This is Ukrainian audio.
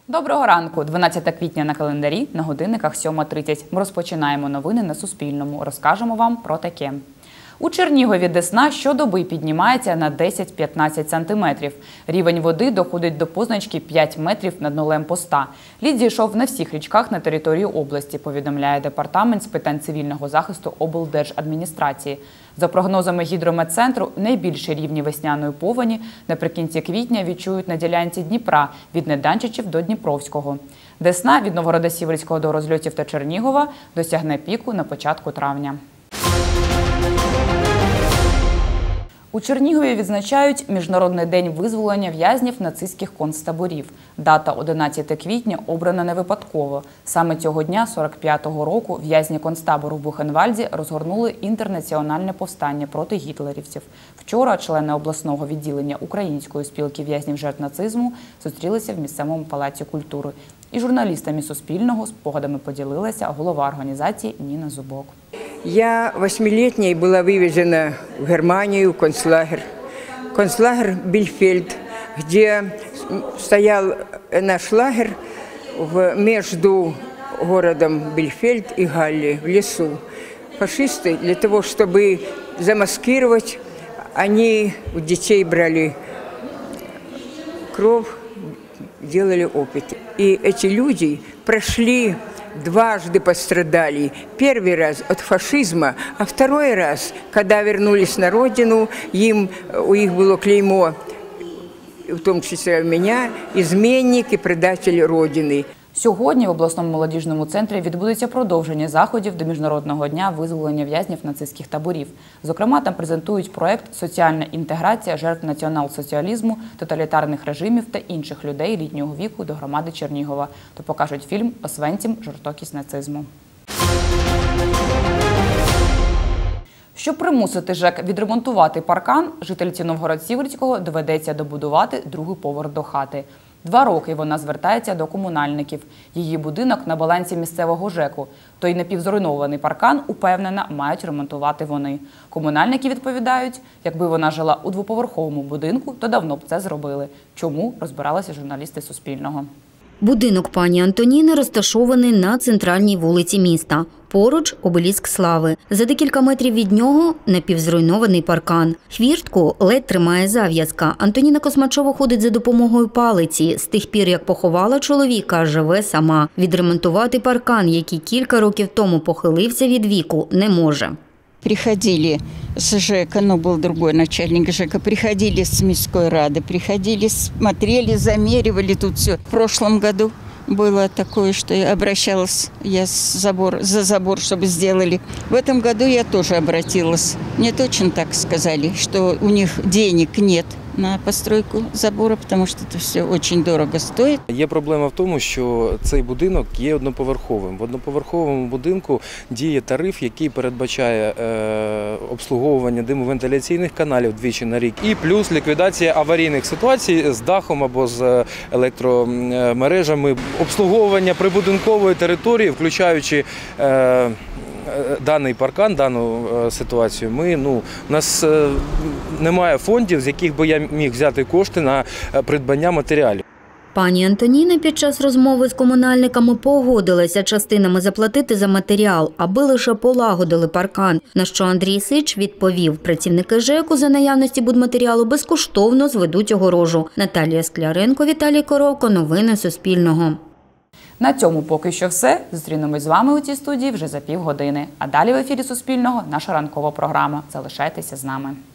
Доброго ранку! 12 квітня на календарі, на годинниках 7:30. Ми розпочинаємо новини на Суспільному. Розкажемо вам про таке. У Чернігові Десна щодоби піднімається на 10-15 сантиметрів. Рівень води доходить до позначки 5 метрів над нулем поста. Лід зійшов на всіх річках на території області, повідомляє Департамент з питань цивільного захисту облдержадміністрації. За прогнозами гідрометцентру, найбільші рівні весняної повені наприкінці квітня відчують на ділянці Дніпра від Неданчичів до Дніпровського. Десна від Новгорода-Сіверського до Розльотів та Чернігова досягне піку на початку травня. У Чернігові відзначають Міжнародний день визволення в'язнів нацистських концтаборів. Дата 11 квітня обрана не випадково. Саме цього дня 45-го року в'язні концтабору в Бухенвальді розгорнули інтернаціональне повстання проти гітлерівців. Вчора члени обласного відділення Української спілки в'язнів жертв нацизму зустрілися в місцевому палаці культури. І журналістами Суспільного спогадами поділилася голова організації Ніна Зубок. Я 8-летней была вывезена в Германию, в концлагерь. Концлагерь Бильфельд, где стоял наш лагерь между городом Бильфельд и Галле, в лесу. Фашисты для того, чтобы замаскировать, они у детей брали кровь, делали опыты. И эти люди прошли, дважды пострадали. Первый раз от фашизма, а второй раз, когда вернулись на родину, у них было клеймо, в том числе у меня, изменник и предатель родины. Сьогодні в обласному молодіжному центрі відбудеться продовження заходів до Міжнародного дня визволення в'язнів нацистських таборів. Зокрема, там презентують проект «Соціальна інтеграція жертв націонал-соціалізму, тоталітарних режимів та інших людей літнього віку до громади Чернігова». То покажуть фільм «Освенцім. Жорстокість нацизму». Щоб примусити ЖЕК відремонтувати паркан, жительці Новгород-Сіверського доведеться добудувати другий поверх до хати. 2 роки вона звертається до комунальників. Її будинок на балансі місцевого ЖЕКу. Той напівзруйнований паркан, упевнена, мають ремонтувати вони. Комунальники відповідають, якби вона жила у двоповерховому будинку, то давно б це зробили. Чому, розбиралися журналісти Суспільного. Будинок пані Антоніни розташований на центральній вулиці міста. Поруч – обеліск слави. За декілька метрів від нього – напівзруйнований паркан. Хвіртку ледь тримає зав'язка. Антоніна Космачова ходить за допомогою палиці. З тих пір, як поховала чоловіка, живе сама. Відремонтувати паркан, який кілька років тому похилився від віку, не може. Приходили с ЖЭКа, но был другой начальник ЖЭКа, приходили с Міської ради, приходили, смотрели, замеривали тут все. В прошлом году было такое, что я обращалась за забор, чтобы сделали. В этом году я тоже обратилась. Мне точно так сказали, что у них денег нет на постройку забору, тому що це все дуже дорого стоїть. Є проблема в тому, що цей будинок є одноповерховим. В одноповерховому будинку діє тариф, який передбачає обслуговування димовентиляційних каналів двічі на рік. І плюс ліквідація аварійних ситуацій з дахом або з електромережами. Обслуговування прибудинкової території, включаючи даний паркан, дану ситуацію, у нас немає фондів, з яких би я міг взяти кошти на придбання матеріалів. Пані Антоніна під час розмови з комунальниками погодилася частинами заплатити за матеріал, аби лише полагодили паркан. На що Андрій Сич відповів, працівники ЖЕКу за наявності будматеріалу безкоштовно зведуть огорожу. Наталія Скляренко, Віталій Коровко. Новини Суспільного. На цьому поки що все. Зустрінемось з вами у цій студії вже за півгодини. А далі в ефірі Суспільного наша ранкова програма. Залишайтеся з нами.